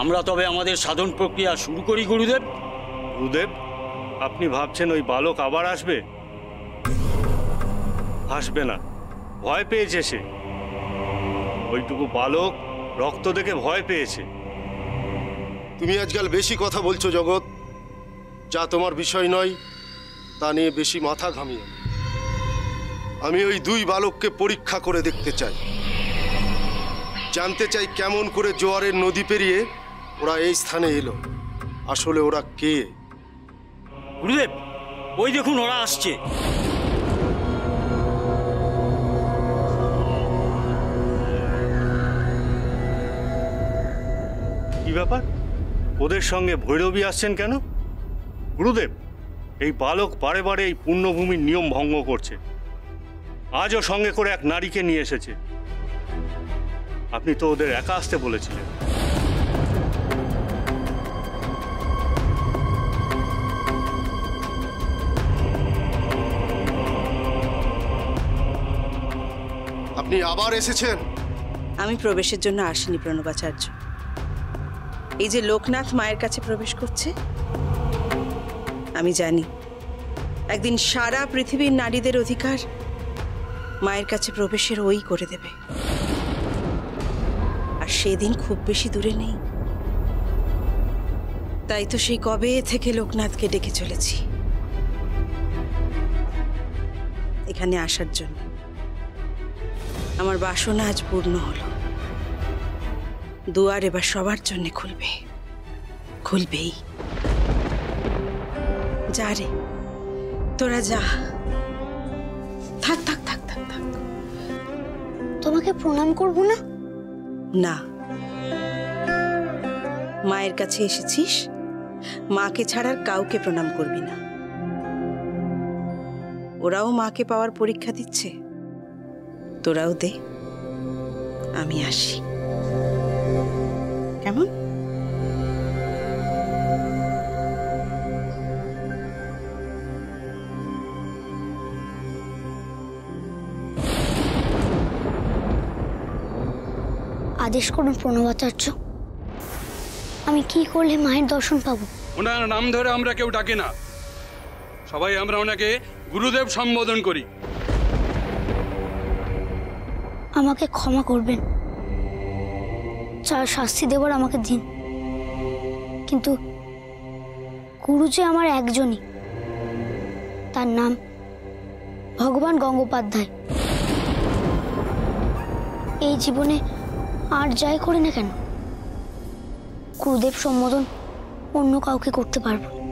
আমরা তবে আমাদের সাধন প্রক্রিয়া শুরু করি গুরুদেব। গুরুদেব, আপনি ভাবছেন ওই বালক আবার আসবে? আসবে না, ভয় পেয়েছে সে। ওইটুকু বালক রক্ত দেখে ভয় পেয়েছে। তুমি আজকাল বেশি কথা বলছো জগৎ, যা তোমার বিষয় নয় তা নিয়ে বেশি মাথা ঘামিয়ে। আমি ওই দুই বালককে পরীক্ষা করে দেখতে চাই, জানতে চাই কেমন করে জোয়ারের নদী পেরিয়ে ওরা এই স্থানে এলো, আসলে ওরা কে? গুরুদেব, ওই দেখুন ওরা আসছে। কি ব্যাপার, ওদের সঙ্গে ভৈরবী আসছেন কেন? গুরুদেব, এই বালক বারে বারে এই পুণ্যভূমির নিয়ম ভঙ্গ করছে। আজও সঙ্গে করে এক নারীকে নিয়ে এসেছে। আপনি তো ওদের একা আসতে বলেছিলেন। আপনি আবার এসেছেন? আমি প্রবেশের জন্য আসিনি প্রণবাচার্য। এই যে লোকনাথ মায়ের কাছে প্রবেশ করছে, আমি জানি একদিন সারা পৃথিবীর নারীদের অধিকার মায়ের কাছে প্রবেশের ওই করে দেবে। আর সেদিন খুব বেশি দূরে নেই। তাই তো সেই কবে থেকে লোকনাথকে ডেকে চলেছি এখানে আসার জন্য। আমার বাসনা আজ পূর্ণ হলো। দুয়ার এবার সবার জন্য খুলবে, খুলবেই। যা রে, তোরা যা। থাক থাক থাক থাক থাক। তোমাকে প্রণাম করব না? না, মায়ের কাছে এসেছিস, মাকে ছাড়ার কাউকে প্রণাম করবি না। ওরাও মাকে পাওয়ার পরীক্ষা দিচ্ছে, তোরাও দে। আমি আসি, কেমন? আদেশ করুন প্রণবাচার্য, আমি কি করলে মায়ের দর্শন পাবো? ওনার নাম ধরে আমরা কেউ ডাকে না, সবাই আমরা ওনাকে গুরুদেব সম্বোধন করি। আমাকে ক্ষমা করবেন, যা শাস্তি দেবার আমাকে দিন। কিন্তু গুরু যে আমার একজনই, তার নাম ভগবান গঙ্গোপাধ্যায়। এই জীবনে আর যাই করি না কেন, গুরুদেব সম্বোধন অন্য কাউকে করতে পারবো।